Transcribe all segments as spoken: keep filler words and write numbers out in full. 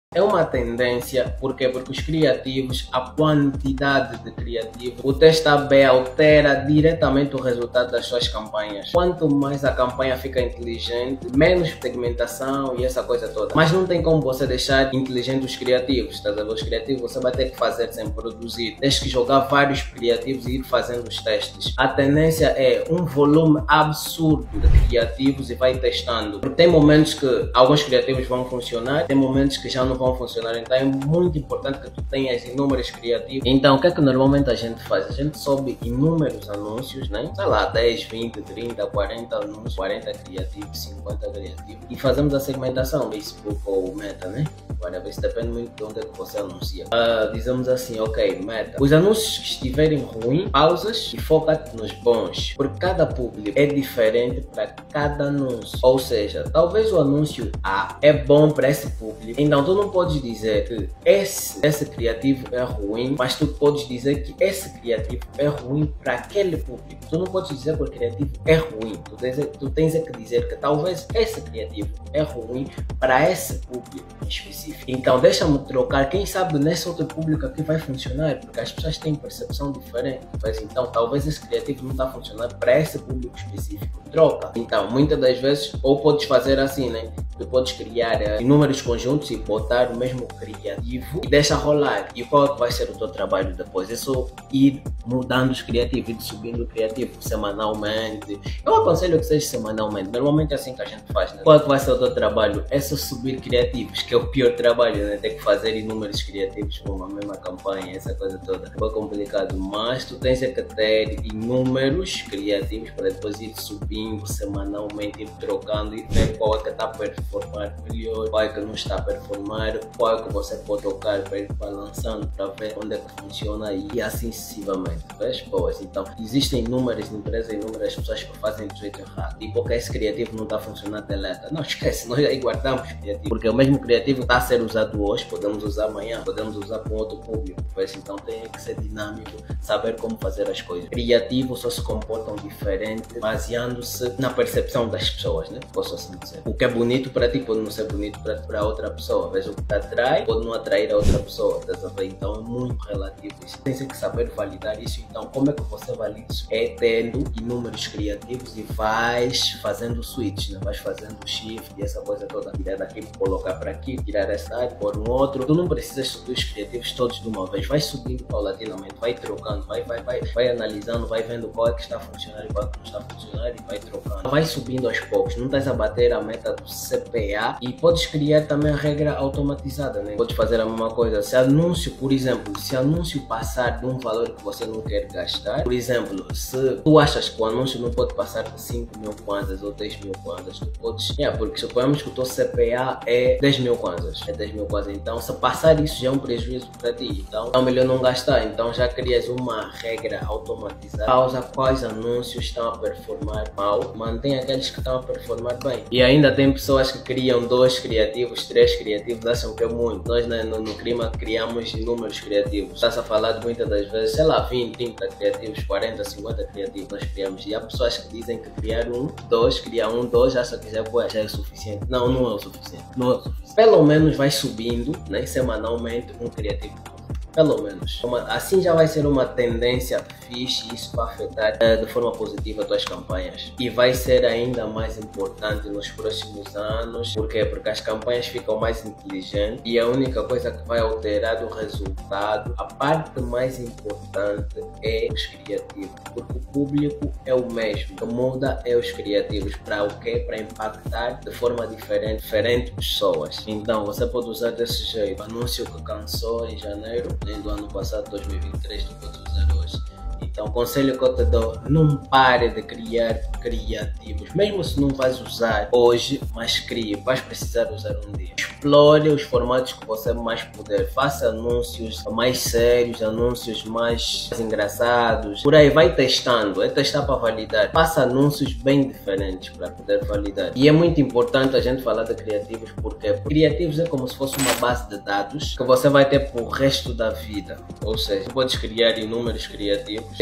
É uma tendência, porque Porque os criativos, a quantidade de criativos, o teste A B altera diretamente o resultado das suas campanhas. Quanto mais a campanha fica inteligente, menos segmentação e essa coisa toda. Mas não tem como você deixar inteligente os criativos, estás a ver? Os criativos você vai ter que fazer sem produzir. Tens que jogar vários criativos e ir fazendo os testes. A tendência é um volume absurdo de criativos e vai testando. Porque tem momentos que alguns criativos vão funcionar, tem momentos que já não vão funcionar, então é muito importante que tu tenhas inúmeros criativos. Então o que é que normalmente a gente faz? A gente sobe inúmeros anúncios, né? Sei lá, dez, vinte, trinta, quarenta anúncios, quarenta criativos, cinquenta criativos, e fazemos a segmentação, Facebook ou Meta, né? Agora, isso depende muito de onde é que você anuncia. Uh, dizemos assim, ok, Meta, os anúncios que estiverem ruins, pausas e foca-te nos bons, porque cada público é diferente para cada anúncio. Ou seja, talvez o anúncio A é bom para esse público, então tu não podes dizer que esse, esse criativo é ruim, mas tu podes dizer que esse criativo é ruim para aquele público. Tu não podes dizer que o criativo é ruim, tu tens, tu tens que dizer que talvez esse criativo é ruim para esse público específico. Então deixa-me trocar, quem sabe nesse outro público aqui vai funcionar, porque as pessoas têm percepção diferente. Mas então talvez esse criativo não está funcionando para esse público específico. Troca. Então muitas das vezes, ou podes fazer assim, né? Tu podes criar uh, inúmeros conjuntos e botar o mesmo criativo e deixa rolar. E qual é que vai ser o teu trabalho depois? É só ir mudando os criativos, ir subindo o criativo semanalmente. Eu aconselho que seja semanalmente. Normalmente é assim que a gente faz, né? Qual é que vai ser o teu trabalho? É só subir criativos, que é o pior trabalho, né? Ter que fazer inúmeros criativos para uma mesma campanha, essa coisa toda. É complicado, mas tu tens que ter inúmeros criativos para depois ir subindo semanalmente, ir trocando e ver qual é que está a performar melhor, qual é que não está a performar, qual é que você pode tocar para ir balançando para ver onde é que funciona e assim sucessivamente. Vês? Boas. Então, existem inúmeras empresas, inúmeras pessoas que fazem do jeito errado. E porque esse criativo não está funcionando, deleta. Não esquece, nós aí guardamos o criativo. Porque o mesmo criativo está a ser usado hoje, podemos usar amanhã, podemos usar para um outro público. Vês? Então tem que ser dinâmico, saber como fazer as coisas. Criativos só se comportam diferente, baseando-se na percepção das pessoas, né? Posso assim dizer. O que é bonito para ti pode não ser bonito para outra pessoa. Vês? O que te atrai pode não atrair a outra pessoa. Então é muito relativo isso. Tem que saber validar isso. Então como é que você valida isso? É tendo inúmeros criativos e vais fazendo switch, né? Vais fazendo shift e essa coisa toda. Tirar daqui, colocar para aqui, tirar essa área, pôr um outro. Tu não precisas subir os criativos todos de uma vez. Vai subindo paulatinamente, vai trocando, vai, vai, vai, vai analisando, vai vendo qual é que está funcionando e qual é que não está funcionando e vai trocando. Vai subindo aos poucos. Não estás a bater a meta do C P A e podes criar também a regra automatizada, né? Podes fazer a mesma coisa. Se anúncio, por exemplo, se anúncio passar de um valor que você não quer gastar, por exemplo, se tu achas que o anúncio não pode passar de cinco mil kwanzas ou dez mil kwanzas, tu podes, é, porque suponhamos que o teu C P A é dez mil kwanzas, é dez mil kwanzas, então se passar isso já é um prejuízo para ti, então é melhor não gastar, então já crias uma regra automatizada, pausa quais anúncios estão a performar mal, mantém aqueles que estão a performar bem. E ainda tem pessoas que criam dois criativos, três criativos, acham que é muito. Nós, né, no, no Crima criamos inúmeros criativos, estás a falar de muitas das vezes, sei lá, vinte, trinta criativos, quarenta, cinquenta criativos nós criamos, e há pessoas que dizem que criar um, dois, criar um, dois, acham que já, pô, já é o suficiente. Não, não é o suficiente, não é o suficiente. Pelo menos vai subindo, né, semanalmente um criativo. Pelo menos. Uma, assim já vai ser uma tendência fixe e isso vai afetar uh, de forma positiva as tuas campanhas. E vai ser ainda mais importante nos próximos anos. Por quê? Porque as campanhas ficam mais inteligentes e a única coisa que vai alterar o resultado, a parte mais importante é os criativos. Porque o público é o mesmo. O que muda é os criativos. Para o quê? Para impactar de forma diferente, diferentes pessoas. Então você pode usar desse jeito. O anúncio que cansou em janeiro do ano passado, dois mil e vinte e três, tu podes usar hoje. Então o conselho que eu te dou, não pare de criar criativos, mesmo se não vais usar hoje, mas crie, vais precisar usar um dia. Explore os formatos que você mais puder, faça anúncios mais sérios, anúncios mais engraçados, por aí vai testando, é testar para validar, faça anúncios bem diferentes para poder validar. E é muito importante a gente falar de criativos, porque criativos é como se fosse uma base de dados que você vai ter para o resto da vida, ou seja, podes criar inúmeros criativos, tem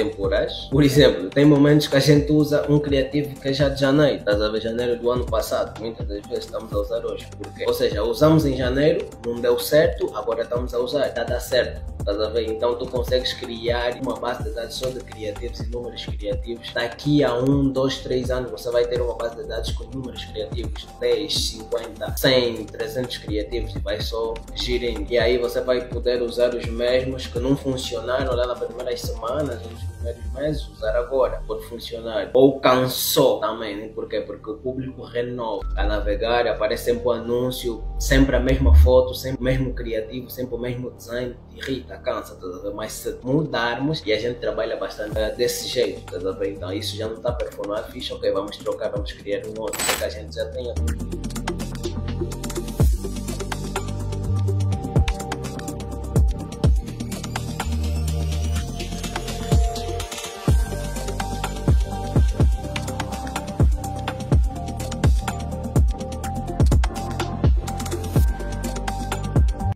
temporais. Por exemplo, tem momentos que a gente usa um criativo que é já de janeiro, estás a ver, janeiro do ano passado, muitas das vezes estamos a usar hoje, porque, ou seja, usamos em janeiro, não deu certo, agora estamos a usar, está a dar certo, estás a ver, então tu consegues criar uma base de dados só de criativos e números criativos. Daqui a um, dois, três anos você vai ter uma base de dados com números criativos, dez, cinquenta, cem, trezentos criativos e vai só girindo, e aí você vai poder usar os mesmos que não funcionaram lá nas primeiras semanas, nos primeiros meses, usar agora, pode funcionar. Ou cansou também, né? Por quê? Porque o público renova a navegar, aparece sempre o anúncio, sempre a mesma foto, sempre o mesmo criativo, sempre o mesmo design, irrita, cansa, tá a ver? Mas se mudarmos, e a gente trabalha bastante uh, desse jeito, tá a ver? Então isso já não está performando fixe, ok, vamos trocar, vamos criar um outro, porque a gente já tem